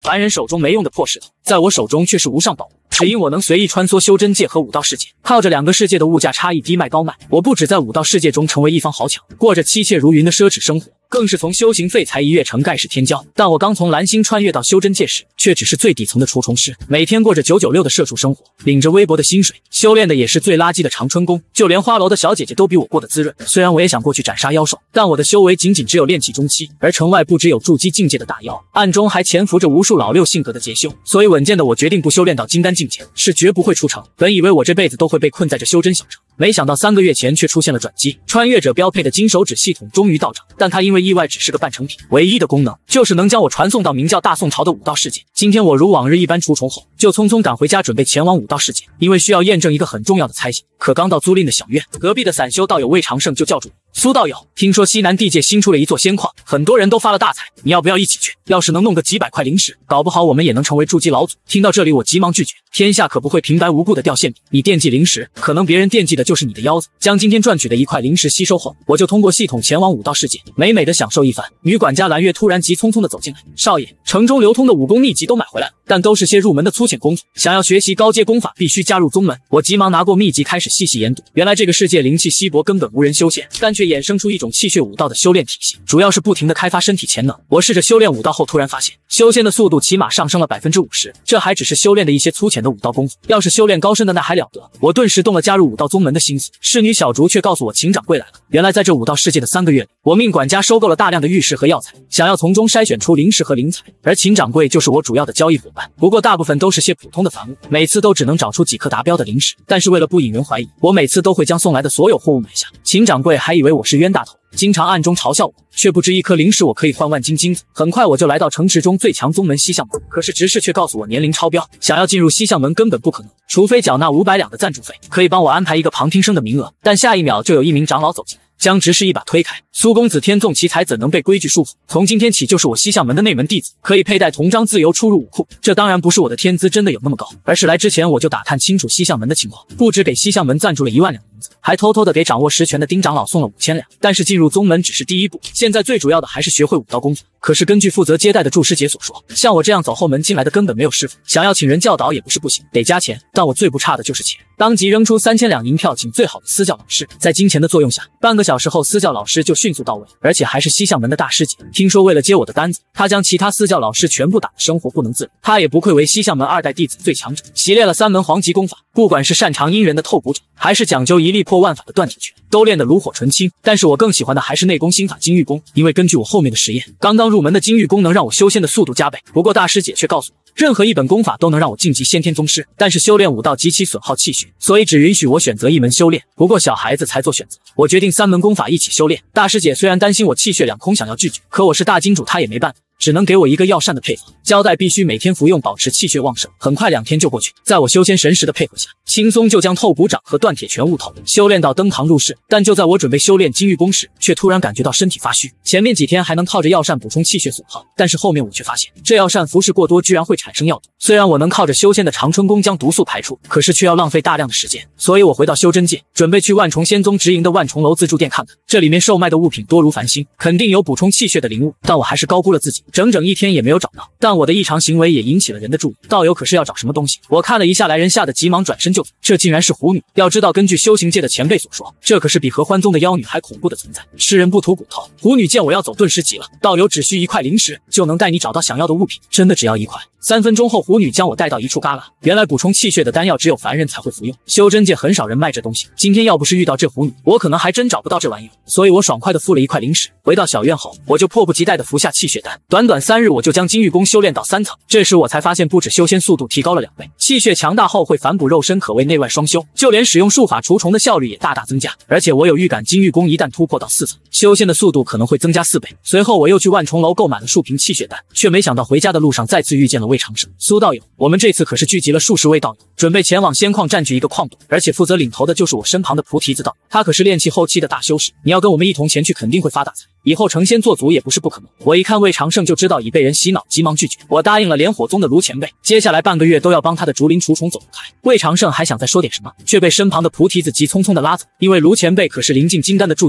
凡人手中没用的破石头，在我手中却是无上宝物。只因我能随意穿梭修真界和武道世界，靠着两个世界的物价差异低卖高卖，我不止在武道世界中成为一方豪强，过着妻妾如云的奢侈生活，更是从修行废材一跃成盖世天骄。但我刚从蓝星穿越到修真界时，却只是最底层的除虫师，每天过着996的社畜生活，领着微薄的薪水，修炼的也是最垃圾的长春宫，就连花楼的小姐姐都比我过得滋润。虽然我也想过去斩杀妖兽，但我的修为仅只有炼气中期，而城外不只有筑基境界的大妖，暗中还潜伏着无数老六性格的劫修，所以稳健的我决定不修炼到金丹境界，是绝不会出城。本以为我这辈子都会被困在这修真小城，没想到3个月前却出现了转机，穿越者标配的金手指系统终于到场，但它因为意外只是个半成品，唯一的功能就是能将我传送到名叫大宋朝的武道世界。今天我如往日一般除虫后，就匆匆赶回家准备前往武道世界，因为需要验证一个很重要的猜想。可刚到租赁的小院，隔壁的散修道友魏长胜就叫住我：苏道友，听说西南地界新出了一座仙矿，很多人都发了大财，你要不要一起去？要是能弄个几百块灵石，搞不好我们也能成为筑基老祖。听到这里，我急忙拒绝，天下可不会平白无故的掉馅饼，你惦记灵石，可能别人惦记的就是你的腰子。将今天赚取的1块灵石吸收后，我就通过系统前往武道世界，美美的享受一番。女管家蓝月突然急匆匆的走进来：少爷，城中流通的武功秘籍都买回来了，但都是些入门的粗浅功夫，想要学习高阶功法，必须加入宗门。我急忙拿过秘籍开始细细研读，原来这个世界灵气稀薄，根本无人修仙，但却衍生出一种气血武道的修炼体系，主要是不停的开发身体潜能。我试着修炼武道后，突然发现修仙的速度起码上升了50%，这还只是修炼的一些粗浅的武道功夫，要是修炼高深的那还了得。我顿时动了加入武道宗门的心思。侍女小竹却告诉我秦掌柜来了。原来在这武道世界的3个月里，我命管家收购了大量的玉石和药材，想要从中筛选出灵石和灵材，而秦掌柜就是我主要的交易伙伴。不过大部分都是些普通的凡物，每次都只能找出几颗达标的灵石，但是为了不引人怀疑，我每次都会将送来的所有货物买下。秦掌柜还以为我是冤大头，经常暗中嘲笑我，却不知1颗灵石我可以换万斤金子。很快我就来到城池中最强宗门西向门，可是执事却告诉我年龄超标，想要进入西向门根本不可能，除非缴纳500两的赞助费，可以帮我安排一个旁听生的名额。但下一秒就有一名长老走进来，将执事一把推开：苏公子天纵奇才，怎能被规矩束缚？从今天起就是我西向门的内门弟子，可以佩戴铜章自由出入武库。这当然不是我的天资真的有那么高，而是来之前我就打探清楚西向门的情况，不止给西向门赞助了1万两银子，还偷偷的给掌握实权的丁长老送了5000两。但是进入宗门只是第一步，现在最主要的还是学会武道功夫。可是根据负责接待的祝师姐所说，像我这样走后门进来的根本没有师傅，想要请人教导也不是不行，得加钱。但我最不差的就是钱，当即扔出3000两银票请最好的私教老师。在金钱的作用下，半个小时后私教老师就迅速到位，而且还是西向门的大师姐。听说为了接我的单子，他将其他私教老师全部打得生活不能自理。他也不愧为西向门2代弟子最强者，习练了3门皇级功法，不管是擅长阴人的透骨掌，还是讲究一力破万法的断铁拳，都练得炉火纯青。但是我更喜欢的还是内功心法金玉功，因为根据我后面的实验，刚刚入门的金玉功能让我修仙的速度加倍。不过大师姐却告诉我，任何一本功法都能让我晋级先天宗师，但是修炼武道极其损耗气血，所以只允许我选择一门修炼。不过小孩子才做选择，我决定3门功法一起修炼。大师姐虽然担心我气血两空想要拒绝，可我是大金主，她也没办法，只能给我一个药膳的配方，交代必须每天服用，保持气血旺盛。很快2天就过去，在我修仙神识的配合下，轻松就将透骨掌和断铁拳悟透，修炼到登堂入室。但就在我准备修炼金玉功时，却突然感觉到身体发虚。前面几天还能靠着药膳补充气血损耗，但是后面我却发现这药膳服食过多居然会产生药毒。虽然我能靠着修仙的长春功将毒素排出，可是却要浪费大量的时间。所以我回到修真界，准备去万重仙宗直营的万重楼自助店看看，这里面售卖的物品多如繁星，肯定有补充气血的灵物。但我还是高估了自己，整整1天也没有找到。但我的异常行为也引起了人的注意，道友可是要找什么东西？我看了一下来人，吓得急忙转身就走。这竟然是狐女。要知道根据修行界的前辈所说，这可是比合欢宗的妖女还恐怖的存在，吃人不吐骨头。狐女见我要走，顿时急了：道友只需1块灵石，就能带你找到想要的物品，真的只要1块。3分钟后，狐女将我带到一处旮旯，原来补充气血的丹药只有凡人才会服用，修真界很少人卖这东西。今天要不是遇到这狐女，我可能还真找不到这玩意儿。所以我爽快的付了1块灵石。回到小院后，我就迫不及待的服下气血丹，短短3日我就将金玉功修炼到3层。这时我才发现，不止修仙速度提高了2倍，气血强大后会反哺肉身，可谓内外双修，就连使用术法除虫的效率也大大增加。而且我有预感，金玉功一旦突破到4层，修仙的速度可能会增加4倍。随后我又去万重楼购买了数瓶气血丹，却没想到回家的路上再次遇见了魏长胜。苏道友，我们这次可是聚集了数十位道友，准备前往仙矿占据一个矿洞，而且负责领头的就是我身旁的菩提子道，他可是炼气后期的大修士，你要跟我们一同前去，肯定会发大财，以后成仙做祖也不是不可能。我一看魏长胜就知道已被人洗脑，急忙拒绝。我答应了莲火宗的卢前辈，接下来半个月都要帮他的竹林除虫走不开。魏长胜还想再说点什么，却被身旁的菩提子急匆匆的拉走，因为卢前辈可是临近金丹的筑基大佬，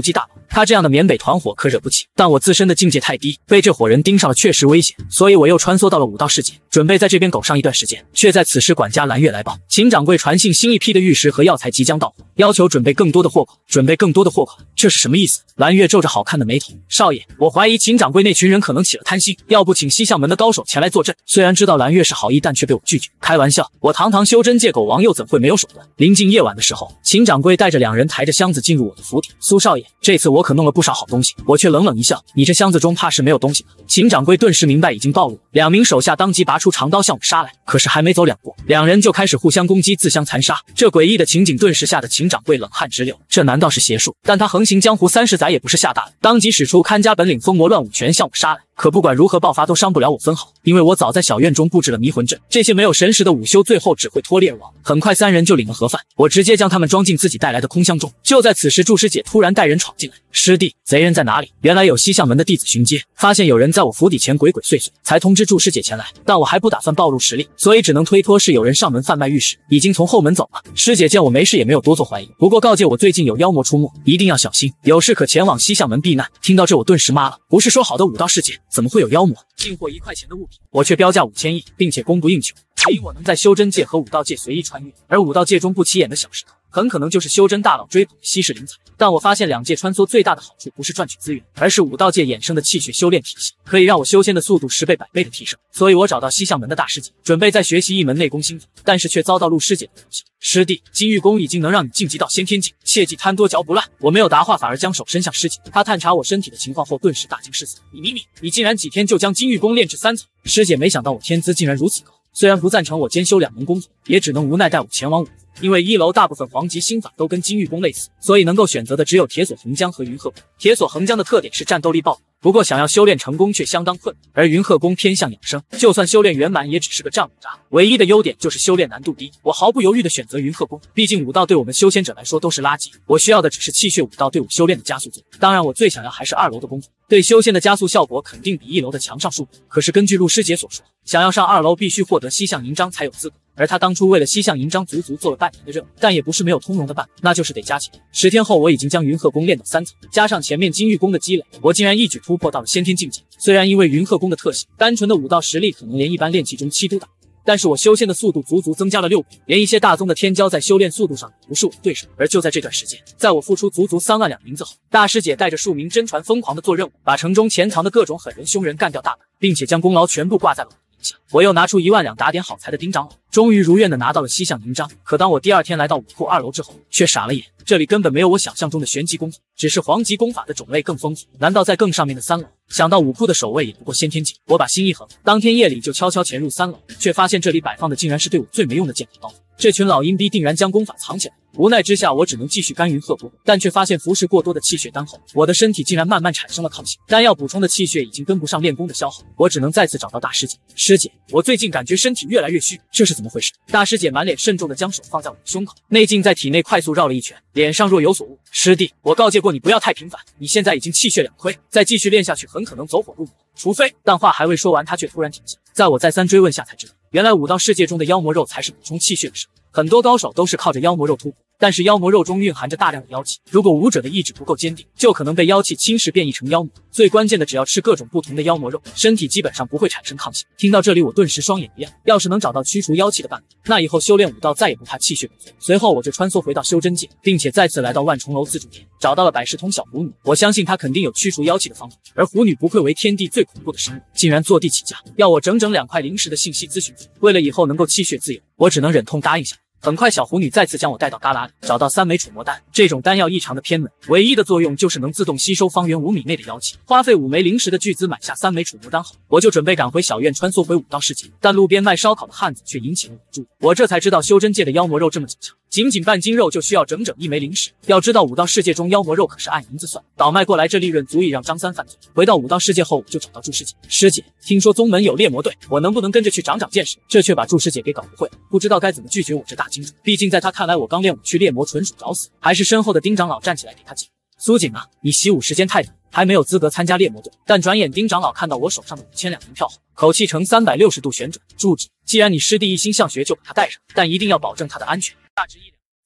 他这样的缅北团伙可惹不起，但我自身的境界太低，被这伙人盯上了确实危险，所以我又穿梭到了武道世界，准备在这边苟上一段时间。却在此时，管家蓝月来报，秦掌柜传信，新一批的玉石和药材即将到货，要求准备更多的货款，准备更多的货款，这是什么意思？蓝月皱着好看的眉头，少爷，我怀疑秦掌柜那群人可能起了贪心，要不请西向门的高手前来坐镇。虽然知道蓝月是好意，但却被我拒绝。开玩笑，我堂堂修真界狗王又怎会没有手段？临近夜晚的时候，秦掌柜带着两人抬着箱子进入我的府邸。苏少爷，这次我可弄了不少好东西。我却冷冷一笑，你这箱子中怕是没有东西吧？秦掌柜顿时明白已经暴露，两名手下当即拔出长刀向我杀来。可是还没走两步，两人就开始互相攻击，自相残杀。这诡异的情景顿时吓得秦掌柜冷汗直流，这难道是邪术？但他横行江湖30载也不是吓大的，当即使出看家本领风魔乱舞拳向我杀来。可不管如何爆发都伤不了我分毫，因为我早在小院中布置了迷魂阵，这些没有神识的午休最后只会脱猎而亡。很快三人就领了盒饭，我直接将他们装进自己带来的空箱中。就在此时，祝师姐突然带人闯进来，师弟，贼人在哪里？原来有西向门的弟子巡街，发现有人在我府邸前鬼鬼祟祟，才通知祝师姐前来，但我还不打算暴露实力，所以只能推脱是有人上门贩卖玉石，已经从后门走了。师姐见我没事也没有多做怀疑，不过告诫我最近有妖魔出没，一定要小心，有事可前往西向门避难。听到这我顿时麻了，不是说好的武道世界怎么会有妖魔？进货1块钱的物品，我却标价5000亿，并且供不应求，只因我能在修真界和武道界随意穿越，而武道界中不起眼的小石头，很可能就是修真大佬追捧的稀世灵材。但我发现两界穿梭最大的好处不是赚取资源，而是武道界衍生的气血修炼体系，可以让我修仙的速度10倍100倍的提升。所以我找到西向门的大师姐，准备再学习一门内功心法，但是却遭到陆师姐的嘲笑。师弟，金玉功已经能让你晋级到先天境，切忌贪多嚼不烂。我没有答话，反而将手伸向师姐。她探查我身体的情况后，顿时大惊失色：你竟然几天就将金玉功炼至3层！师姐没想到我天资竟然如此高，虽然不赞成我兼修2门功法，也只能无奈带我前往武。因为1楼大部分黄级心法都跟金玉功类似，所以能够选择的只有铁索横江和云鹤功。铁索横江的特点是战斗力爆表，不过想要修炼成功却相当困难，而云鹤功偏向养生，就算修炼圆满也只是个丈母渣。唯一的优点就是修炼难度低，我毫不犹豫地选择云鹤功，毕竟武道对我们修仙者来说都是垃圾，我需要的只是气血武道对我修炼的加速作用。当然我最想要还是2楼的功法，对修仙的加速效果肯定比1楼的强上数倍。可是根据陆师姐所说，想要上2楼必须获得西向银章才有资格，而他当初为了西向银章足足做了半年的任务，但也不是没有通融的办法，那就是得加钱。10天后我已经将云鹤功练到3层，加上前面金玉功的积累，我竟然一举突破到了先天境界。虽然因为云鹤功的特性，单纯的武道实力可能连一般炼气中期都打，但是我修仙的速度足足增加了6倍，连一些大宗的天骄在修炼速度上也不是我的对手。而就在这段时间，在我付出足足3万两银子后，大师姐带着数名真传疯狂的做任务，把城中潜藏的各种狠人凶人干掉大半，并且将功劳全部挂在了我名下。我又拿出1万两打点好财的丁长老，终于如愿的拿到了西向银章。可当我第2天来到武库2楼之后，却傻了眼，这里根本没有我想象中的玄级功法，只是黄级功法的种类更丰富。难道在更上面的3楼？想到武库的守卫也不过先天境，我把心一横，当天夜里就悄悄潜入3楼，却发现这里摆放的竟然是对我最没用的剑和刀。这群老阴逼定然将功法藏起来，无奈之下我只能继续干云鹤功，但却发现服食过多的气血丹后，我的身体竟然慢慢产生了抗性，丹药补充的气血已经跟不上练功的消耗，我只能再次找到大师姐。师姐，我最近感觉身体越来越虚，这是怎么回事？大师姐满脸慎重地将手放在我的胸口，内劲在体内快速绕了一圈，脸上若有所悟。师弟，我告诫过你不要太频繁，你现在已经气血两亏，再继续练下去很可能走火入魔，除非……但话还未说完，他却突然停下。在我再三追问下才知道，原来武道世界中的妖魔肉才是补充气血的食物，很多高手都是靠着妖魔肉突破，但是妖魔肉中蕴含着大量的妖气，如果武者的意志不够坚定，就可能被妖气侵蚀变异成妖魔。最关键的，只要吃各种不同的妖魔肉，身体基本上不会产生抗性。听到这里，我顿时双眼一亮，要是能找到驱除妖气的办法，那以后修炼武道再也不怕气血不足。随后我就穿梭回到修真界，并且再次来到万重楼自助店，找到了百事通小狐女。我相信她肯定有驱除妖气的方法，而狐女不愧为天地最恐怖的生物，竟然坐地起价，要我整整2块灵石的信息咨询费。为了以后能够气血自由，我只能忍痛答应下来。很快，小狐女再次将我带到旮旯里，找到3枚楚魔丹。这种丹药异常的偏门，唯一的作用就是能自动吸收方圆5米内的妖气。花费5枚灵石的巨资买下3枚楚魔丹后，我就准备赶回小院，穿梭回武道世界。但路边卖烧烤的汉子却引起了我的注意，我这才知道修真界的妖魔肉这么紧张，仅仅半斤肉就需要整整1枚灵石。要知道武道世界中妖魔肉可是按银子算，倒卖过来这利润足以让张三犯罪。回到武道世界后，我就找到祝师姐。师姐，听说宗门有猎魔队，我能不能跟着去长长见识？这却把祝师姐给搞不会了，不知道该怎么拒绝我这大金主。毕竟在他看来，我刚练武去猎魔纯属找死。还是身后的丁长老站起来给他解。苏锦啊，你习武时间太短，还没有资格参加猎魔队。但转眼丁长老看到我手上的5000两银票后，口气呈360度旋转。祝旨，既然你师弟一心向学，就把他带上，但一定要保证他的安全。大致1两。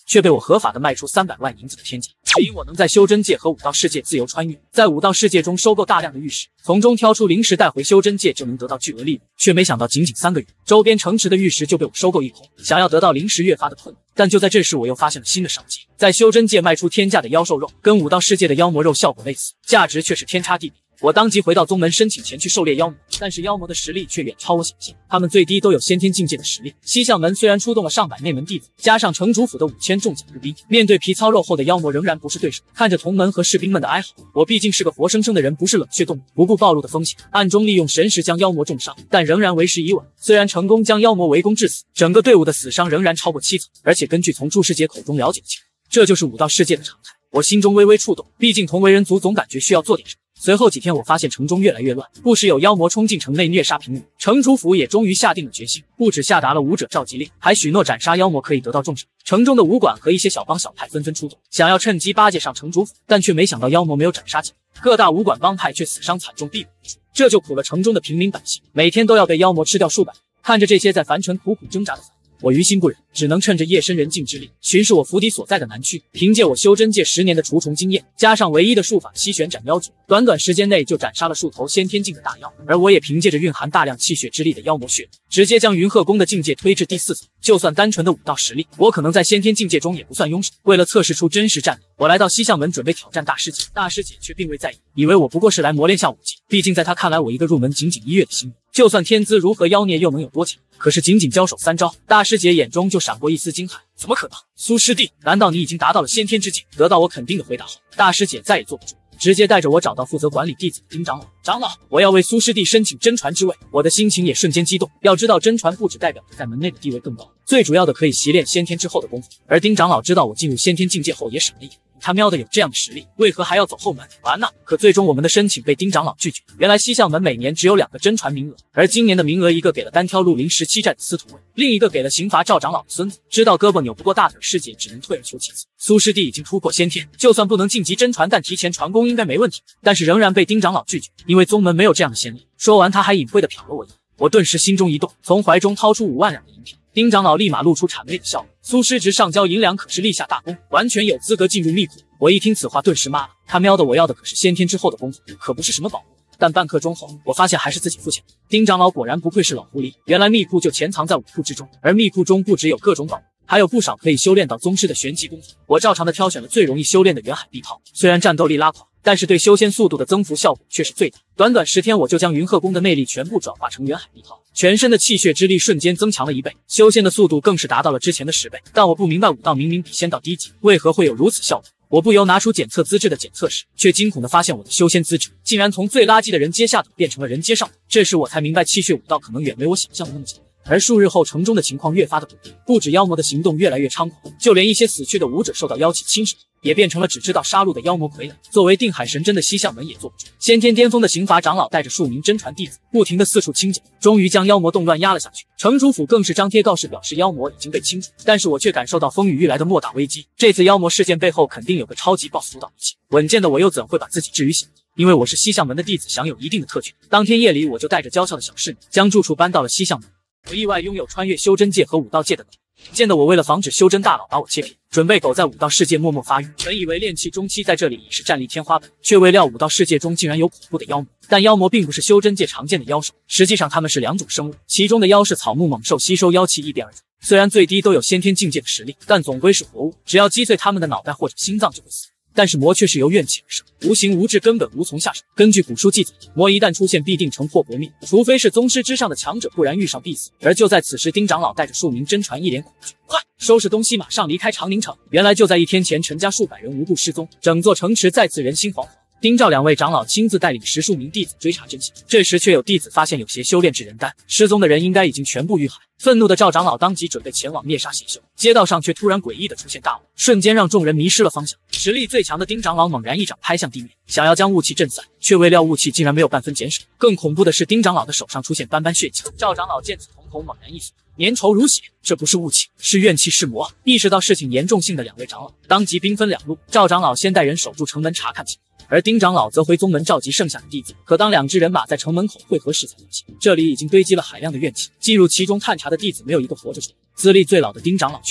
却被我合法的卖出300万银子的天价，只因我能在修真界和武道世界自由穿越，在武道世界中收购大量的玉石，从中挑出灵石带回修真界就能得到巨额利润。却没想到仅仅3个月，周边城池的玉石就被我收购一空，想要得到灵石越发的困难。但就在这时，我又发现了新的商机，在修真界卖出天价的妖兽肉，跟武道世界的妖魔肉效果类似，价值却是天差地别。我当即回到宗门申请前去狩猎妖魔，但是妖魔的实力却远超我想象，他们最低都有先天境界的实力。西向门虽然出动了上百内门弟子，加上城主府的5000重甲步兵，面对皮糙肉厚的妖魔仍然不是对手。看着同门和士兵们的哀嚎，我毕竟是个活生生的人，不是冷血动物，不顾暴露的风险，暗中利用神识将妖魔重伤，但仍然为时已晚。虽然成功将妖魔围攻致死，整个队伍的死伤仍然超过7层，而且根据从祝师姐口中了解的情况，这就是武道世界的常态。我心中微微触动，毕竟同为人族，总感觉需要做点什么。随后几天，我发现城中越来越乱，不时有妖魔冲进城内虐杀平民。城主府也终于下定了决心，不止下达了武者召集令，还许诺斩杀妖魔可以得到重赏。城中的武馆和一些小帮小派纷纷出动，想要趁机巴结上城主府，但却没想到妖魔没有斩杀起来，各大武馆帮派却死伤惨重，避不住，这就苦了城中的平民百姓，每天都要被妖魔吃掉数百人。看着这些在凡尘苦苦挣扎的凡人，我于心不忍，只能趁着夜深人静之力，巡视我府邸所在的南区。凭借我修真界10年的除虫经验，加上唯一的术法七旋斩妖诀，短短时间内就斩杀了数头先天境的大妖。而我也凭借着蕴含大量气血之力的妖魔血，直接将云鹤宫的境界推至第4层。就算单纯的武道实力，我可能在先天境界中也不算庸手。为了测试出真实战力，我来到西向门准备挑战大师姐。大师姐却并未在意，以为我不过是来磨练下武技。毕竟在她看来，我一个入门仅1月的新人，就算天资如何妖孽，又能有多强？可是仅仅交手3招，大师姐眼中就闪过一丝惊骇。怎么可能？苏师弟，难道你已经达到了先天之境？得到我肯定的回答后，大师姐再也坐不住，直接带着我找到负责管理弟子的丁长老。长老，我要为苏师弟申请真传之位。我的心情也瞬间激动。要知道，真传不只代表着在门内的地位更高，最主要的可以习练先天之后的功夫。而丁长老知道我进入先天境界后，也闪了一眼。他喵的有这样的实力，为何还要走后门？完了！可最终我们的申请被丁长老拒绝。原来西向门每年只有2个真传名额，而今年的名额一个给了单挑绿林17寨的司徒卫，另一个给了刑罚赵长老的孙子。知道胳膊扭不过大腿，师姐只能退而求其次。苏师弟已经突破先天，就算不能晋级真传，但提前传功应该没问题。但是仍然被丁长老拒绝，因为宗门没有这样的先例。说完，他还隐晦地瞟了我一眼，我顿时心中一动，从怀中掏出5万两的银票。丁长老立马露出谄媚的笑容，苏师直上交银两，可是立下大功，完全有资格进入密库。我一听此话，顿时骂了，他喵的，我要的可是先天之后的功夫，可不是什么宝物。但半刻钟后，我发现还是自己付钱。丁长老果然不愧是老狐狸，原来密库就潜藏在武库之中，而密库中不只有各种宝物，还有不少可以修炼到宗师的玄级功法。我照常的挑选了最容易修炼的远海碧涛，虽然战斗力拉垮，但是对修仙速度的增幅效果却是最大。短短10天，我就将云鹤宫的内力全部转化成远海碧涛，全身的气血之力瞬间增强了1倍，修仙的速度更是达到了之前的10倍。但我不明白，武道明明比仙道低级，为何会有如此效果？我不由拿出检测资质的检测时，却惊恐地发现我的修仙资质竟然从最垃圾的人阶下等变成了人阶上等。这时我才明白，气血武道可能远没我想象的那么简单。而数日后，城中的情况越发的不利，不止妖魔的行动越来越猖狂，就连一些死去的武者受到妖气侵蚀，也变成了只知道杀戮的妖魔傀儡。作为定海神针的西向门也坐不住，先天巅峰的刑罚长老带着数名真传弟子，不停地四处清剿，终于将妖魔动乱压了下去。城主府更是张贴告示，表示妖魔已经被清除。但是我却感受到风雨欲来的莫大危机，这次妖魔事件背后肯定有个超级 BOSS 主导一切。稳健的我又怎会把自己置于险地？因为我是西向门的弟子，享有一定的特权。当天夜里，我就带着娇小的小侍女，将住处搬到了西向门。我意外拥有穿越修真界和武道界的能力。见得我为了防止修真大佬把我切片，准备苟在武道世界默默发育。本以为炼气中期在这里已是战力天花板，却未料武道世界中竟然有恐怖的妖魔。但妖魔并不是修真界常见的妖兽，实际上它们是2种生物，其中的妖是草木猛兽，吸收妖气一变而长。虽然最低都有先天境界的实力，但总归是活物，只要击碎它们的脑袋或者心脏就会死。但是魔却是由怨气而生，无形无质，根本无从下手。根据古书记载，魔一旦出现，必定城破国灭，除非是宗师之上的强者，不然遇上必死。而就在此时，丁长老带着数名真传一脸恐惧，快收拾东西，马上离开长宁城。原来就在1天前，陈家数百人无故失踪，整座城池再次人心惶惶。丁赵2位长老亲自带领10数名弟子追查真相，这时却有弟子发现有邪修炼至人丹，失踪的人应该已经全部遇害。愤怒的赵长老当即准备前往灭杀邪修，街道上却突然诡异的出现大雾，瞬间让众人迷失了方向。实力最强的丁长老猛然一掌拍向地面，想要将雾气震散，却未料雾气竟然没有半分减少。更恐怖的是，丁长老的手上出现斑斑血迹。赵长老见此，瞳孔猛然一缩，粘稠如血，这不是雾气，是怨气，是魔。意识到事情严重性的2位长老当即兵分2路，赵长老先带人守住城门查看情况，而丁长老则回宗门召集剩下的弟子。可当2支人马在城门口汇合时，才发现这里已经堆积了海量的怨气，进入其中探查的弟子没有一个活着出来。资历最老的丁长老却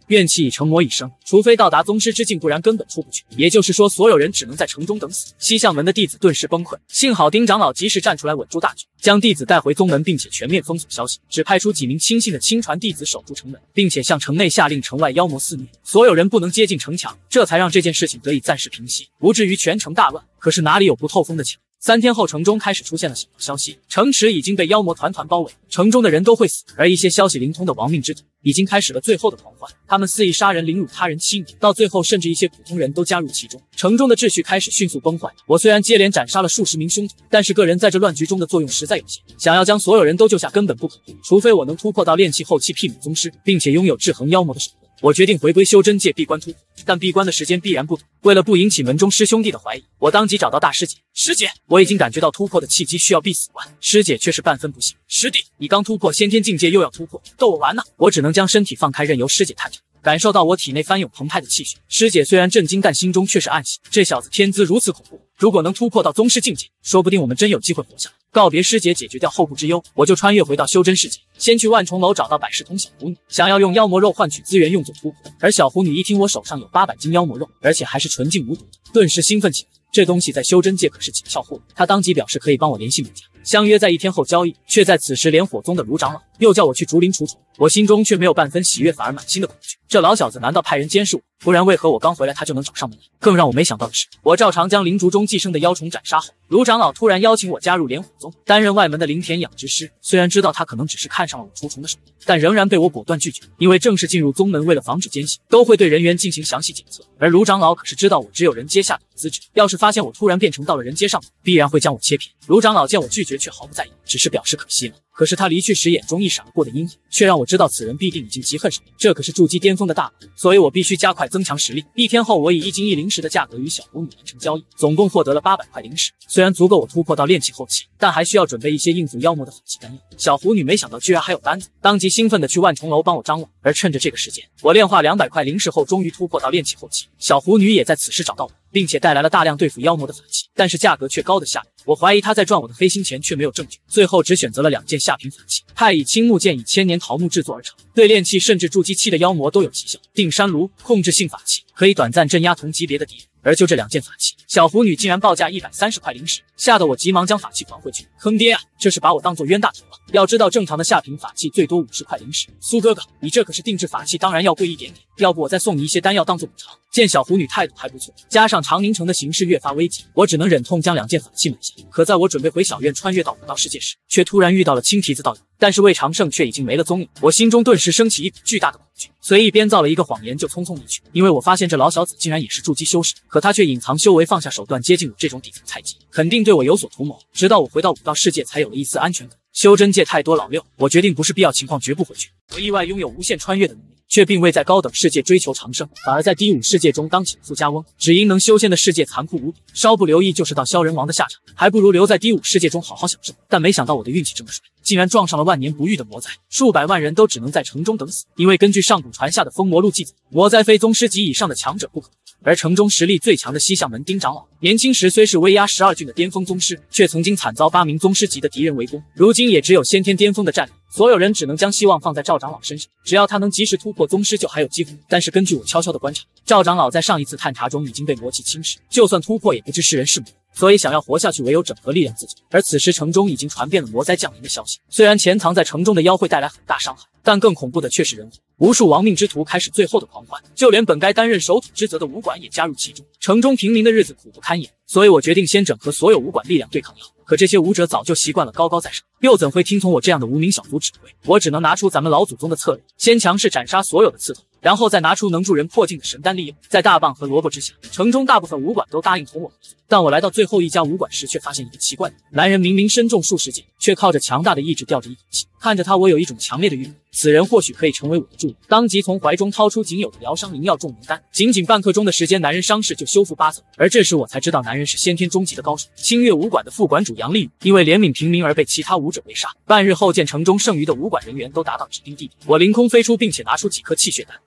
怨气已成魔已生，除非到达宗师之境，不然根本出不去。也就是说，所有人只能在城中等死。西向门的弟子顿时崩溃，幸好丁长老及时站出来稳住大局，将弟子带回宗门，并且全面封锁消息，只派出几名亲信的亲传弟子守住城门，并且向城内下令城外妖魔肆虐，所有人不能接近城墙，这才让这件事情得以暂时平息，不至于全城大乱。可是哪里有不透风的墙？3天后，城中开始出现了小道消息，城池已经被妖魔团团包围，城中的人都会死。而一些消息灵通的亡命之徒已经开始了最后的狂欢，他们肆意杀人、凌辱他人、欺女，到最后甚至一些普通人都加入其中，城中的秩序开始迅速崩坏。我虽然接连斩杀了数十名凶徒，但是个人在这乱局中的作用实在有限，想要将所有人都救下根本不可能，除非我能突破到炼气后期媲美宗师，并且拥有制衡妖魔的手段。我决定回归修真界闭关突破，但闭关的时间必然不短。为了不引起门中师兄弟的怀疑，我当即找到大师姐。师姐，我已经感觉到突破的契机需要必死关。师姐却是半分不信。师弟，你刚突破先天境界，又要突破，逗我玩呢？我只能将身体放开，任由师姐探查。感受到我体内翻涌澎湃的气血，师姐虽然震惊，但心中却是暗喜。这小子天资如此恐怖，如果能突破到宗师境界，说不定我们真有机会活下来。告别师姐，解决掉后顾之忧，我就穿越回到修真世界，先去万重楼找到百事通小狐女，想要用妖魔肉换取资源用作突破。而小狐女一听我手上有800斤妖魔肉，而且还是纯净无毒的，顿时兴奋起来。这东西在修真界可是紧俏货，她当即表示可以帮我联系美家，相约在1天后交易。却在此时，连火宗的卢长老又叫我去竹林除虫，我心中却没有半分喜悦，反而满心的恐惧。这老小子难道派人监视我？不然为何我刚回来他就能找上门来？更让我没想到的是，我照常将灵竹中寄生的妖虫斩杀后，卢长老突然邀请我加入莲火宗，担任外门的灵田养殖师。虽然知道他可能只是看上了我除虫的手段，但仍然被我果断拒绝，因为正式进入宗门，为了防止奸细，都会对人员进行详细检测。而卢长老可是知道我只有人阶下等资质，要是发现我突然变成到了人阶上等，必然会将我切片。卢长老见我拒绝，却毫不在意，只是表示可惜了。可是他离去时眼中一闪而过的阴影，却让我知道此人必定已经极恨上我。这可是筑基巅峰的大佬，所以我必须加快增强实力。1天后，我以1斤1灵石的价格与小狐女完成交易，总共获得了800块灵石。虽然足够我突破到炼气后期，但还需要准备一些应付妖魔的法器丹药。小狐女没想到居然还有单子，当即兴奋地去万重楼帮我张罗。而趁着这个时间，我炼化200块灵石后，终于突破到炼气后期。小狐女也在此时找到我，并且带来了大量对付妖魔的法器，但是价格却高得吓人。我怀疑她在赚我的黑心钱，却没有证据，最后只选择了2件下品法器。太乙青木剑以千年桃木制作而成，对炼气甚至筑基期的妖魔都有奇效。定山炉控制性法器，可以短暂镇压同级别的敌人。而就这2件法器，小狐女竟然报价130块灵石，吓得我急忙将法器还回去。坑爹啊，这是把我当做冤大头了。要知道正常的下品法器最多50块灵石，苏哥哥，你这可是定制法器，当然要贵一点点，要不我再送你一些丹药当做补偿。见小狐女态度还不错，加上长宁城的形势越发危急，我只能忍痛将2件法器买下。可在我准备回小院穿越到武道世界时，却突然遇到了青蹄子道友，但是魏长胜却已经没了踪影。我心中顿时升起一股巨大的恐惧，随意编造了一个谎言就匆匆离去。因为我发现这老小子竟然也是筑基修士，可他却隐藏修为，放下手段接近我这种底层菜鸡，肯定对我有所图谋。直到我回到武道世界，才有了一丝安全感。修真界太多老六，我决定不是必要情况绝不回去。我意外拥有无限穿越的能力，却并未在高等世界追求长生，反而在低5世界中当起了富家翁。只因能修仙的世界残酷无比，稍不留意就是到萧人王的下场，还不如留在低5世界中好好享受。但没想到我的运气这么衰，竟然撞上了万年不遇的魔灾，数百万人都只能在城中等死。因为根据上古传下的封魔录记载，魔灾非宗师级以上的强者不可。而城中实力最强的西向门丁长老，年轻时虽是威压12郡的巅峰宗师，却曾经惨遭8名宗师级的敌人围攻，如今也只有先天巅峰的战力。所有人只能将希望放在赵长老身上，只要他能及时突破宗师，就还有机会。但是根据我悄悄的观察，赵长老在上一次探查中已经被魔气侵蚀，就算突破也不知是人是魔。所以想要活下去，唯有整合力量自救。而此时城中已经传遍了魔灾降临的消息，虽然潜藏在城中的妖会带来很大伤害，但更恐怖的却是人祸。无数亡命之徒开始最后的狂欢，就连本该担任守土之责的武馆也加入其中。城中平民的日子苦不堪言，所以我决定先整合所有武馆力量对抗妖。可这些武者早就习惯了高高在上，又怎会听从我这样的无名小卒指挥？我只能拿出咱们老祖宗的策略，先强势斩杀所有的刺头，然后再拿出能助人破境的神丹利用。在大棒和萝卜之下，城中大部分武馆都答应同我合作。但我来到最后一家武馆时，却发现一个奇怪的男人，明明身中数十剑，却靠着强大的意志吊着一口气。看着他，我有一种强烈的预感，此人或许可以成为我的助力。当即从怀中掏出仅有的疗伤灵药众灵丹，仅仅半刻钟的时间，男人伤势就修复8层。而这时我才知道，男人是先天中级的高手，清月武馆的副馆主杨丽宇，因为怜悯平民而被其他武者围杀。半日后见城中剩余的武馆人员都达到指定地点，我凌空飞出，并且拿出几颗气血丹，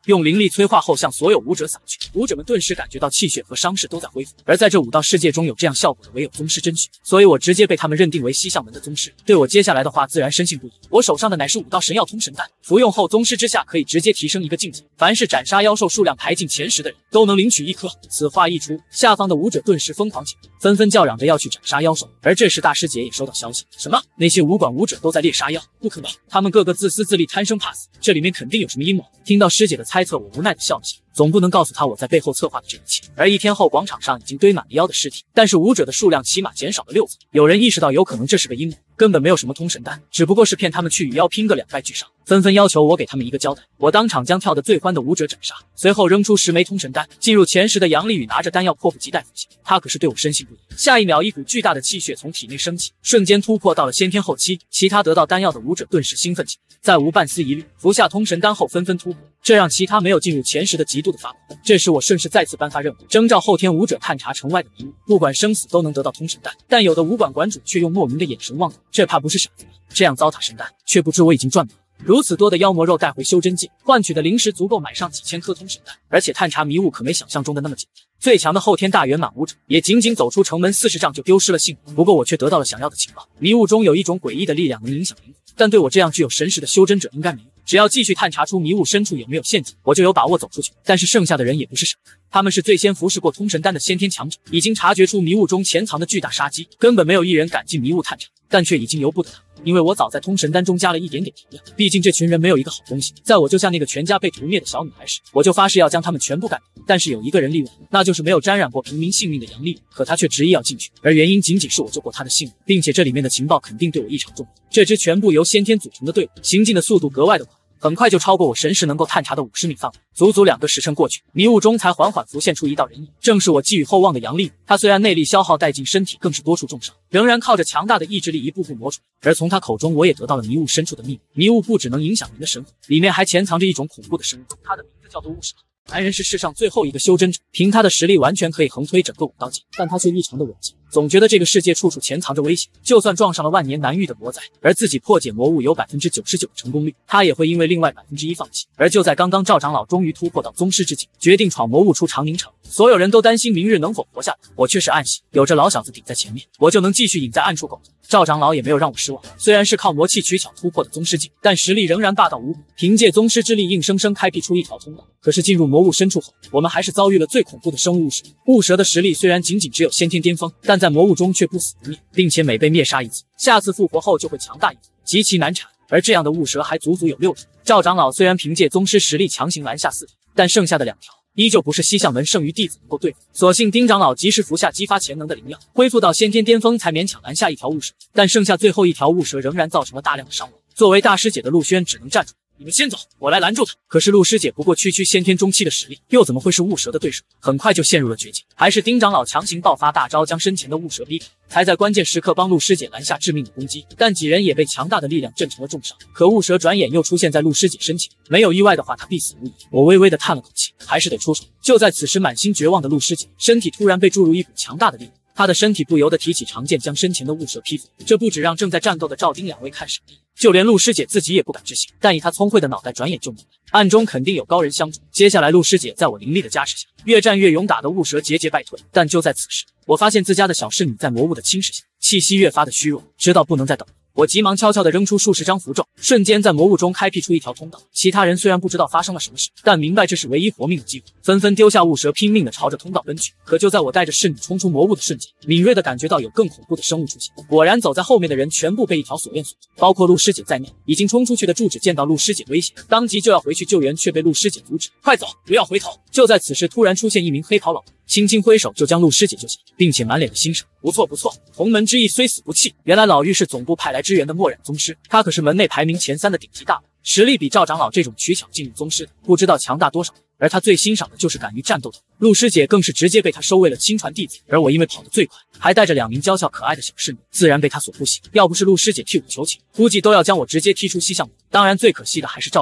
用灵力催化后向所有武者撒去，武者们顿时感觉到气血和伤势都在恢复。而在这武道世界中有这样效果的唯有宗师真血，所以我直接被他们认定为西向门的宗师，对我接下来的话自然深信不疑。我手上的乃是武道神药通神丹，服用后宗师之下可以直接提升一个境界，凡是斩杀妖兽数量排进前10的人都能领取1颗。此话一出，下方的武者顿时疯狂起来，纷纷叫嚷着要去斩杀妖兽。而这时大师姐也收到消息，什么？那些武馆武者都在猎杀妖？不可能，他们个个自私自利，贪生怕死，这里面肯定有什么阴谋。听到师姐的猜测，我无奈的笑了笑，总不能告诉他我在背后策划的这一切。而1天后，广场上已经堆满了妖的尸体，但是武者的数量起码减少了6层。有人意识到有可能这是个阴谋，根本没有什么通神丹，只不过是骗他们去与妖拼个两败俱伤，纷纷要求我给他们一个交代。我当场将跳得最欢的武者斩杀，随后扔出10枚通神丹。进入前10的杨丽宇拿着丹药迫不及待服下，他可是对我深信不疑。下一秒，一股巨大的气血从体内升起，瞬间突破到了先天后期。其他得到丹药的武者顿时兴奋起来，再无半丝疑虑，服下通神丹后纷纷突破，这让其他没有进入前10的极度的发狂。这时我顺势再次颁发任务，征召后天武者探查城外的迷雾，不管生死都能得到通神丹。但有的武馆馆主却用莫名的眼神望我，这怕不是傻子吗？这样糟蹋神丹，却不知我已经赚满了。如此多的妖魔肉带回修真界，换取的灵石足够买上几千颗通神丹，而且探查迷雾可没想象中的那么简单。最强的后天大圆满武者也仅仅走出城门40丈就丢失了性命。不过我却得到了想要的情报，迷雾中有一种诡异的力量能影响灵魂，但对我这样具有神识的修真者应该没有。只要继续探查出迷雾深处有没有陷阱，我就有把握走出去。但是剩下的人也不是傻子，他们是最先服食过通神丹的先天强者，已经察觉出迷雾中潜藏的巨大杀机，根本没有一人敢进迷雾探查，但却已经由不得他。因为我早在通神丹中加了一点点调料，毕竟这群人没有一个好东西。在我救下那个全家被屠灭的小女孩时，我就发誓要将他们全部干掉。但是有一个人例外，那就是没有沾染过平民性命的杨丽，可他却执意要进去，而原因仅仅是我救过他的性命，并且这里面的情报肯定对我异常重要。这支全部由先天组成的队伍，行进的速度格外的快，很快就超过我神识能够探查的50米范围。足足2个时辰过去，迷雾中才缓缓浮现出一道人影，正是我寄予厚望的杨丽。他虽然内力消耗殆尽，身体更是多处重伤，仍然靠着强大的意志力一步步磨出来。而从他口中，我也得到了迷雾深处的秘密。迷雾不只能影响人的神魂，里面还潜藏着一种恐怖的生物，它的名字叫做雾蛇。男人是世上最后一个修真者，凭他的实力完全可以横推整个武道界，但他却异常的稳健，总觉得这个世界处处潜藏着危险，就算撞上了万年难遇的魔灾，而自己破解魔物有 99% 的成功率，他也会因为另外 1% 放弃。而就在刚刚，赵长老终于突破到宗师之境，决定闯魔物出长宁城。所有人都担心明日能否活下来，我却是暗喜，有着老小子顶在前面，我就能继续隐在暗处苟着。赵长老也没有让我失望，虽然是靠魔气取巧突破的宗师境，但实力仍然霸道无比，凭借宗师之力硬生生开辟出一条通道。可是进入魔物深处后，我们还是遭遇了最恐怖的生物雾蛇。雾蛇的实力虽然仅仅只有先天巅峰，但在魔物中却不死不灭，并且每被灭杀一次，下次复活后就会强大一分，极其难缠。而这样的雾蛇还足足有6种。赵长老虽然凭借宗师实力强行拦下4条，但剩下的2条依旧不是西向门剩余弟子能够对付。所幸丁长老及时服下激发潜能的灵药，恢复到先天巅峰，才勉强拦下1条雾蛇。但剩下最后1条雾蛇仍然造成了大量的伤亡。作为大师姐的陆轩只能站住，你们先走，我来拦住他。可是陆师姐不过区先天中期的实力，又怎么会是雾蛇的对手？很快就陷入了绝境，还是丁长老强行爆发大招，将身前的雾蛇逼开，才在关键时刻帮陆师姐拦下致命的攻击。但几人也被强大的力量震成了重伤。可雾蛇转眼又出现在陆师姐身前，没有意外的话，她必死无疑。我微微的叹了口气，还是得出手。就在此时，满心绝望的陆师姐身体突然被注入一股强大的力量。他的身体不由得提起长剑，将身前的雾蛇劈飞。这不止让正在战斗的赵丁2位看傻了眼，就连陆师姐自己也不敢置信。但以他聪慧的脑袋，转眼就明白，暗中肯定有高人相助。接下来，陆师姐在我灵力的加持下，越战越勇，打得雾蛇节节败退。但就在此时，我发现自家的小侍女在魔物的侵蚀下，气息越发的虚弱，知道不能再等了。我急忙悄悄地扔出数十张符咒，瞬间在魔物中开辟出一条通道。其他人虽然不知道发生了什么事，但明白这是唯一活命的机会，纷纷丢下雾蛇，拼命地朝着通道奔去。可就在我带着侍女冲出魔物的瞬间，敏锐地感觉到有更恐怖的生物出现。果然，走在后面的人全部被一条锁链锁住，包括陆师姐在内。已经冲出去的柱指见到陆师姐危险，当即就要回去救援，却被陆师姐阻止。快走，不要回头！就在此时，突然出现一名黑袍老者，轻轻挥手就将陆师姐救下，并且满脸的欣赏。不错不错，同门之意虽死不弃。原来老妪是总部派来支援的墨染宗师，他可是门内排名前3的顶级大佬，实力比赵长老这种取巧进入宗师的不知道强大多少。而他最欣赏的就是敢于战斗的陆师姐，更是直接被他收为了亲传弟子。而我因为跑得最快，还带着2名娇小可爱的小侍女，自然被他所不喜。要不是陆师姐替我求情，估计都要将我直接踢出西向门。当然最可惜的还是赵长老，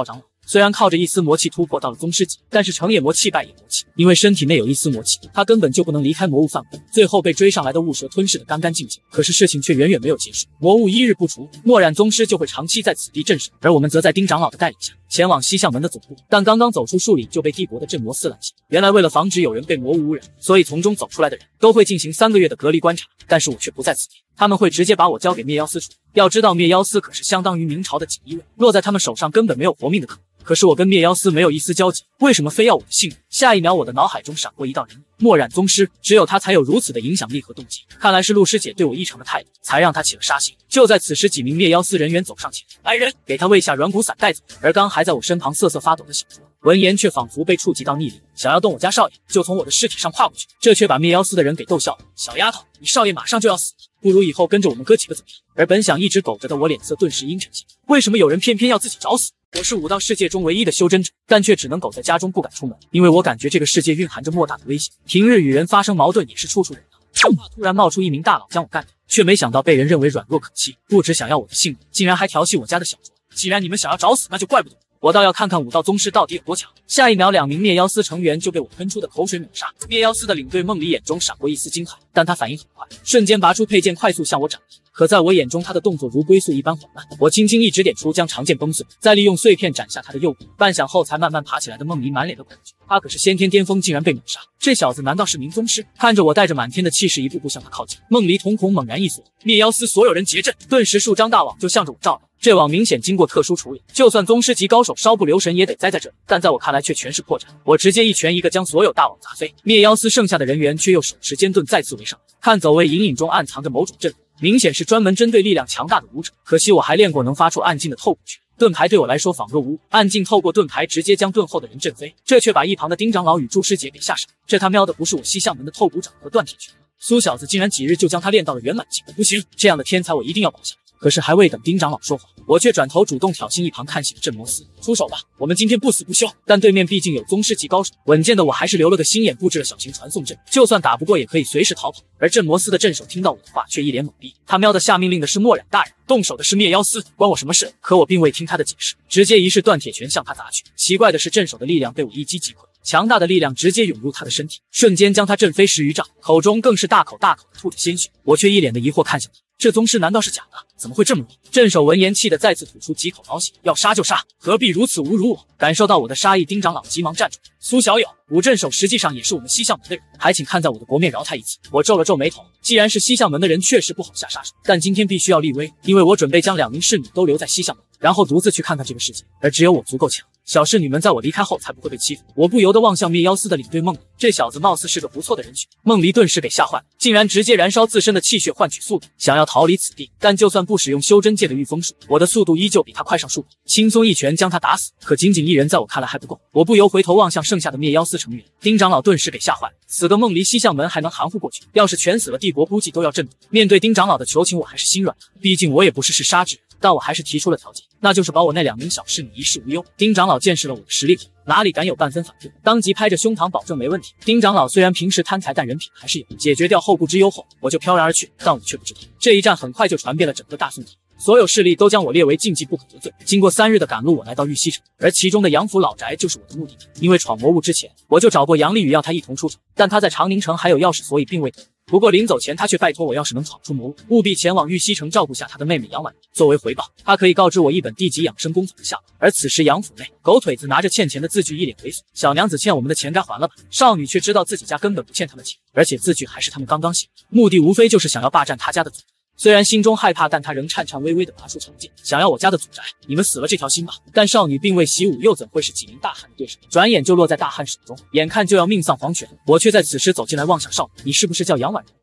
虽然靠着一丝魔气突破到了宗师级，但是成也魔气败也魔气，因为身体内有一丝魔气，他根本就不能离开魔物范围，最后被追上来的雾蛇吞噬得干干净净。可是事情却远远没有结束，魔物一日不除，墨染宗师就会长期在此地镇守，而我们则在丁长老的带领下前往西向门的总部。但刚刚走出数里就被帝国的镇魔司拦下，原来为了防止有人被魔物污染，所以从中走出来的人都会进行3个月的隔离观察，但是我却不在此地，他们会直接把我交给灭妖司处理。要知道灭妖司可是相当于明朝的锦衣卫，落在他们手上根本没有活命的可能。可是我跟灭妖司没有一丝交集，为什么非要我的性命？下一秒我的脑海中闪过一道人影，墨染宗师，只有他才有如此的影响力和动机，看来是陆师姐对我异常的态度，才让他起了杀心。就在此时，几名灭妖司人员走上前，来人，给他喂下软骨散带走。而刚还在我身旁瑟瑟发抖的小卓，闻言却仿佛被触及到逆鳞，想要动我家少爷，就从我的尸体上跨过去，这却把灭妖司的人给逗笑了。小丫头，你少爷马上就要死了，不如以后跟着我们哥几个怎么样？而本想一直苟着的我脸色顿时阴沉下，为什么有人偏偏要自己找死？我是武道世界中唯一的修真者，但却只能苟在家中不敢出门，因为我感觉这个世界蕴含着莫大的危险，平日与人发生矛盾也是处处忍让，生怕突然冒出一名大佬将我干掉，却没想到被人认为软弱可欺，不只想要我的性命，竟然还调戏我家的小卓。既然你们想要找死，那就怪不得我倒要看看武道宗师到底有多强。下一秒，2名灭妖司成员就被我喷出的口水秒杀。灭妖司的领队梦里眼中闪过一丝惊骇，但他反应很快，瞬间拔出佩剑，快速向我斩来。可在我眼中，他的动作如龟速一般缓慢。我轻轻一指点出，将长剑崩碎，再利用碎片斩下他的右臂。半晌后，才慢慢爬起来的梦离满脸的恐惧。他可是先天巅峰，竟然被秒杀，这小子难道是名宗师？看着我带着满天的气势一步步向他靠近，梦离瞳孔猛然一缩，灭妖司所有人结阵，顿时数张大网就向着我罩来。这网明显经过特殊处理，就算宗师级高手稍不留神也得栽在这里，但在我看来却全是破绽。我直接一拳一个将所有大网砸飞，灭妖司剩下的人员却又手持尖盾再次围上，看走位隐隐中暗藏着某种阵法，明显是专门针对力量强大的武者。可惜我还练过能发出暗劲的透骨拳，盾牌对我来说仿若无物，暗劲透过盾牌直接将盾后的人震飞，这却把一旁的丁长老与祝师姐给吓傻。这他喵的不是我西向门的透骨掌和断铁拳，苏小子竟然几日就将他练到了圆满境，不行，这样的天才我一定要保下来。可是还未等丁长老说话，我却转头主动挑衅一旁看戏的镇魔司，出手吧，我们今天不死不休。但对面毕竟有宗师级高手，稳健的我还是留了个心眼，布置了小型传送阵，就算打不过也可以随时逃跑。而镇魔司的镇守听到我的话，却一脸懵逼，他喵的下命令的是墨染大人，动手的是灭妖司，关我什么事？可我并未听他的解释，直接一式断铁拳向他砸去。奇怪的是，镇守的力量被我一击击溃，强大的力量直接涌入他的身体，瞬间将他震飞10余丈，口中更是大口大口的吐着鲜血。我却一脸的疑惑看向他，这宗师难道是假的？怎么会这么弱？镇守闻言气得再次吐出几口老血，要杀就杀，何必如此侮辱我？感受到我的杀意，丁长老急忙站住。苏小友，武镇守实际上也是我们西向门的人，还请看在我的国面饶他一次。我皱了皱眉头，既然是西向门的人，确实不好下杀手，但今天必须要立威，因为我准备将2名侍女都留在西向门，然后独自去看看这个世界，而只有我足够强，小侍女们在我离开后才不会被欺负。我不由得望向灭妖司的领队梦离，这小子貌似是个不错的人选。梦离顿时给吓坏了，竟然直接燃烧自身的气血换取速度，想要逃离此地。但就算不使用修真界的御风术，我的速度依旧比他快上数倍，轻松一拳将他打死。可仅仅一人在我看来还不够，我不由回头望向剩下的灭妖司成员，丁长老顿时给吓坏了。死个梦离西向门还能含糊过去，要是全死了，帝国估计都要震怒。面对丁长老的求情，我还是心软了，毕竟我也不是杀之人。但我还是提出了条件，那就是保我那2名小侍女一世无忧。丁长老见识了我的实力后，哪里敢有半分反对，当即拍着胸膛保证没问题。丁长老虽然平时贪财，但人品还是有。解决掉后顾之忧后，我就飘然而去。但我却不知道，这一战很快就传遍了整个大宋朝，所有势力都将我列为禁忌不可得罪。经过3日的赶路，我来到玉溪城，而其中的杨府老宅就是我的目的地。因为闯魔物之前，我就找过杨丽宇要他一同出城，但他在长宁城还有钥匙，所以并未得。不过临走前，他却拜托我，要是能闯出魔物，务必前往玉溪城照顾下他的妹妹杨婉。作为回报，他可以告知我一本地级养生功法的下落。而此时杨府内，狗腿子拿着欠钱的字据，一脸猥琐。小娘子欠我们的钱该还了吧？少女却知道自己家根本不欠他们钱，而且字据还是他们刚刚写的，目的无非就是想要霸占他家的祖宅。虽然心中害怕，但他仍颤颤巍巍地拔出长剑，想要我家的祖宅，你们死了这条心吧。但少女并未习武，又怎会是几名大汉的对手？转眼就落在大汉手中，眼看就要命丧黄泉。我却在此时走进来，望向少女，你是不是叫杨婉柔？